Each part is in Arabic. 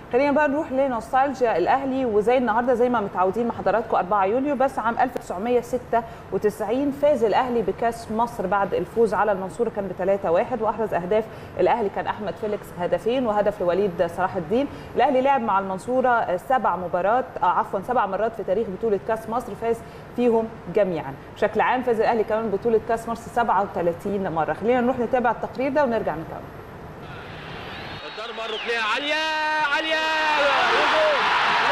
خلينا بقى نروح لنوستالجيا الاهلي، وزي النهارده زي ما متعودين مع حضراتكم 4 يوليو، بس عام 1996 فاز الاهلي بكاس مصر بعد الفوز على المنصوره كان ب3-1، واحرز اهداف الاهلي كان احمد فيليكس هدفين وهدف لوليد صلاح الدين. الاهلي لعب مع المنصوره 7 مرات في تاريخ بطوله كاس مصر، فاز فيهم جميعا. بشكل عام فاز الاهلي كمان بطوله كاس مصر 37 مره. خلينا نروح نتابع التقرير ده ونرجع نكمل. الضربه الركنيه عاليه عاليه وجول.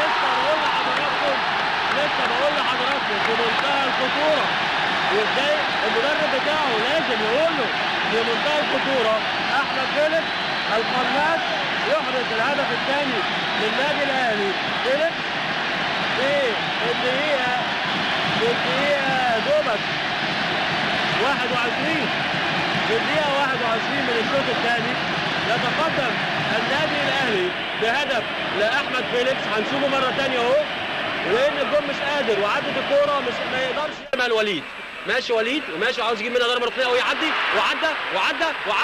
لسه بقول لحضراتكم في منتهى الخطوره، وازاي المدرب بتاعه لازم يقول له في منتهى الخطوره. احمد فيليكس القناص يحرز الهدف الثاني للنادي الاهلي. فيليكس في الدقيقه دوبك 21 في الدقيقه 21 من الشوط الثاني يتقدم النادي الاهلي بهدف لاحمد فيليكس. هنشوفه مره ثانيه اهو، وان الجول مش قادر وعدت الكوره ما يقدرش يعمل وليد. ماشي وليد وماشي عاوز يجيب منها ضربه ركنيه ويعدي وعدى وحط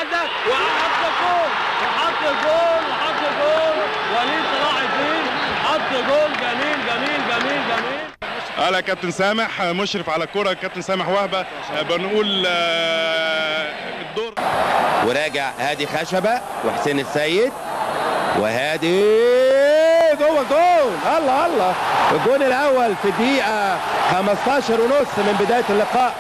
الجول وليد صلاح الدين حط جول جميل. انا كابتن سامح مشرف على الكوره، كابتن سامح وهبه. بنقول الدور وراجع هادي خشبه وحسين السيد وهادي جوه الجول. الله الجول الاول في الدقيقه 15 ونص من بدايه اللقاء.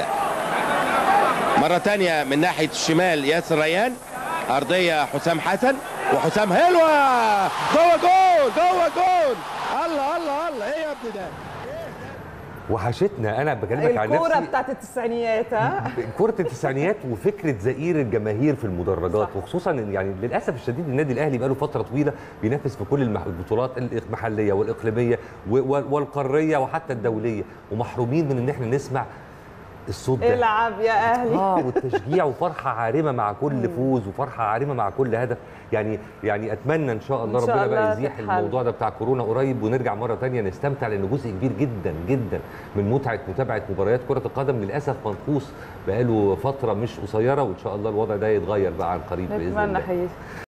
مره ثانيه من ناحيه الشمال ياسر ريان، ارضيه حسام حسن وحسام هلوه جوه جول. الله ايه يا ابني ده؟ وحشتنا. انا بكلمك عن نفسي الكوره بتاعت التسعينيات. كره التسعينيات وفكره زئير الجماهير في المدرجات، وخصوصا يعني للاسف الشديد النادي الاهلي بقى له فتره طويله بينافس في كل البطولات المحليه والاقليميه والقاريه وحتى الدوليه، ومحرومين من ان احنا نسمع الصوت ده. العب يا اهلي. والتشجيع وفرحه عارمه مع كل فوز وفرحه عارمه مع كل هدف. يعني اتمنى ان شاء الله ربنا بقى يزيح الموضوع ده بتاع كورونا قريب، ونرجع مره ثانيه نستمتع، لان جزء كبير جدا جدا من متابعه مباريات كره القدم للاسف منقوص بقاله فتره مش قصيره، وان شاء الله الوضع ده يتغير بقى عن قريب باذن الله.